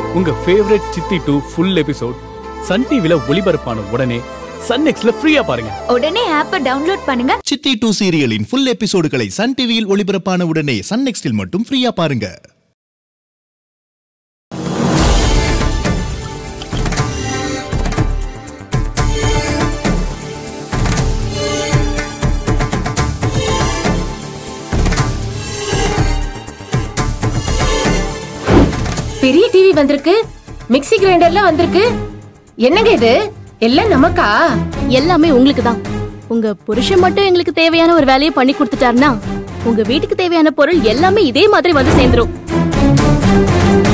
உங்க ஃபேவரட் சித்தி 2 full episode Sun டிவில ஒளிபரப்பான உடனே சன் நெக்ஸ்ட்ல ஃப்ரீயா பாருங்க. உடனே ஆப்பை டவுன்லோட் பண்ணுங்க. சித்தி 2 சீரியலின் ஃபுல் எபிசோடுகளை சன் டிவியில் ஒளிபரப்பான உடனே சன் நெக்ஸ்டில் மட்டும் ஃப்ரீயா பாருங்க. பெரிய டிவி வந்திருக்கு, மிக்ஸி கிரைண்டர்லாம் வந்திருக்கு. என்னங்க இது? எல்லாம் நமக்கா? எல்லாமே உங்களுக்கு தான். உங்க புருஷன் மட்டும் எங்களுக்கு தேவையான ஒரு வேலையை பண்ணி கொடுத்துட்டாருன்னா உங்க வீட்டுக்கு தேவையான பொருள் எல்லாமே இதே மாதிரி வந்து சேர்ந்துரும்.